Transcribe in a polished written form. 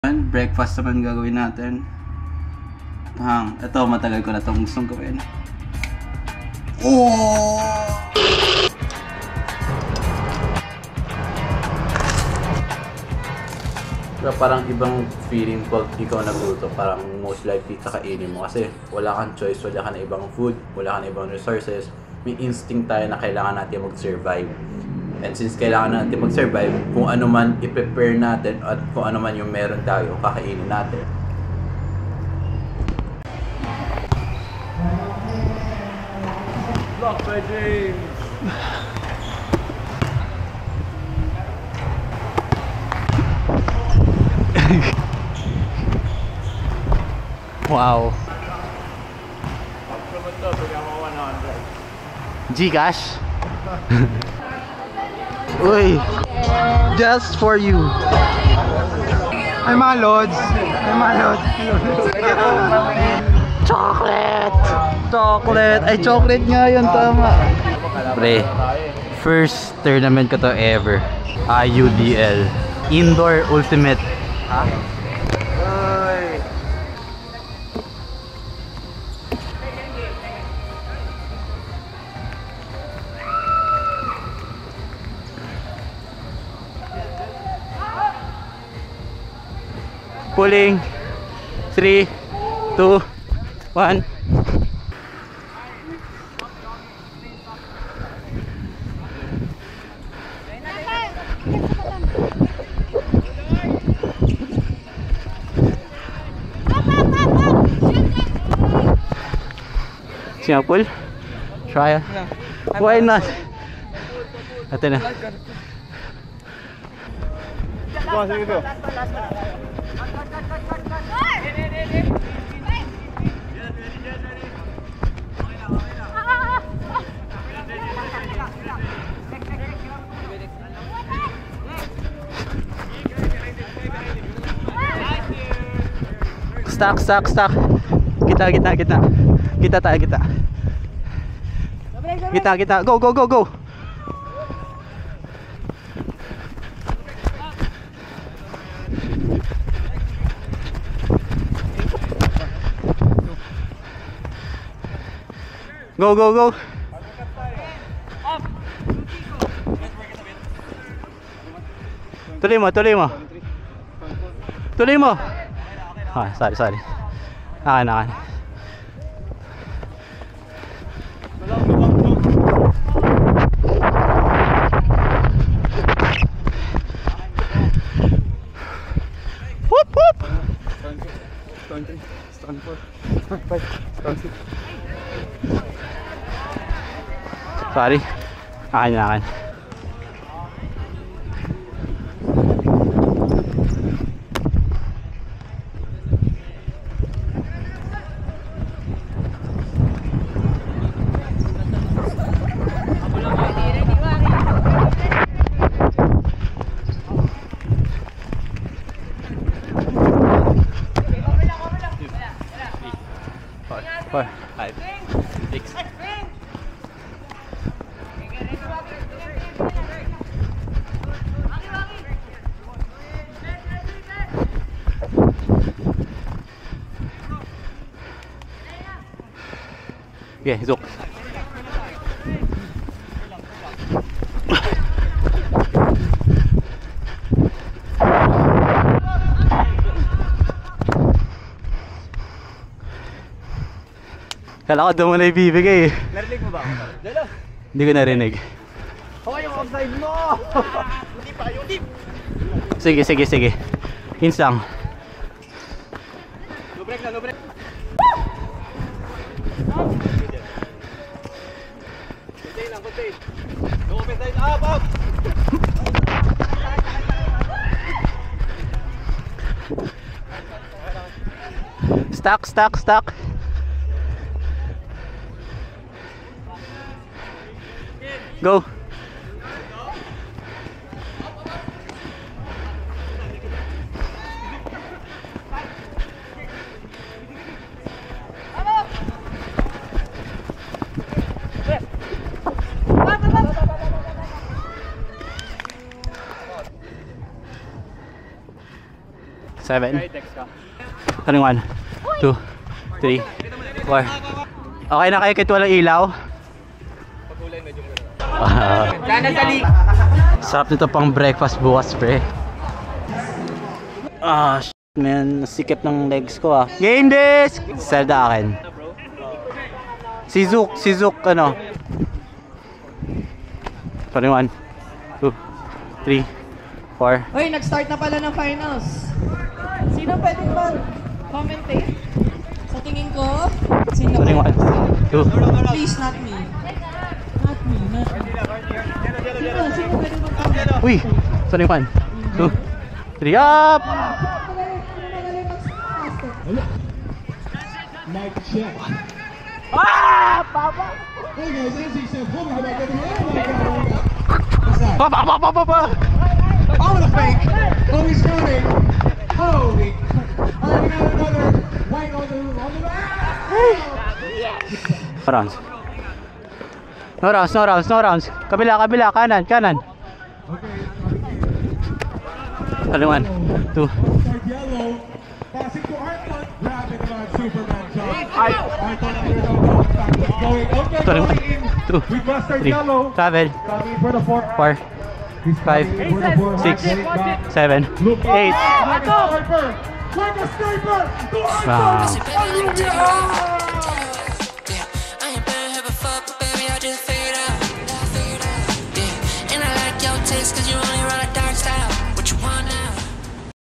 Breakfast naman gagawin natin. Ito matagal ko na itong gustong gawin. Pero parang ibang feeling pag ikaw nagluto, parang most likely kakainin mo kasi wala kang choice, wala ka na ibang food, wala ka na ibang resources. May instinct tayo na kailangan natin mag-survive. And since kailangan natin mag-survive, kung ano man i-prepare natin at kung ano man yung meron tayo, kakainin natin. Block by James! Wow! Gcash? Uy! Just for you! Ay mga lods! Ay mga lods! Chocolate! Chocolate! Ay, chocolate nga yun, tama! Pre, first tournament ko to ever. IUDL. Indoor Ultimate. Ha? Pulling 3, 2, 1. Singapore? Try. Why not? Ito na. Sige ito. Stuck. Kita. Kita tayo. Kita. Go. Go. Tuloy mo. Sorry. Akan. Whoop. Sorry. Akan. Four, 5, 6. Okay, zook. Kala ko doon mo na ibibigay eh. Narinig mo ba ako? Dalo! Hindi ko narinig. Okay, yung offside mo! Hindi pa, yung tip! Sige. Insang. No break. Contain. Go open side, up! Stuck. Go. 7. Anong 1, 2, 3, 4. Okay na kayo kahit walang ilaw? Sarap nito pang breakfast bukas, pre. Shit, man. Nasikip ng legs ko, ah. Game disc! Zelda akin. Si Zook, ano? 1, 2, 3, 4. Hoy, nag-start na pala ng finals. Sino pwede mag-commentate? Sa tingin ko, sino? 1, 2. Please, not me. Not me. Sino pwede mag-commentate? Uy! 1, 2, 3, up! Mic check. Papa! Hey guys, Izzy said, "Hold on, how about that?" What's that? Papa! Oh, the fake! Oh, he's coming! Holy! Alright, we got another white on the back. No rounds. Kabila, kanan. 1, 2. start yellow. Passing to Arthur. Grabbing about Superman shot. Arthur going. Okay, going in. 2, We must start 3, yellow. 7, Coming for the 4. 4, 5, 6, 7, 8. Like a sniper! Like a sniper! Wow.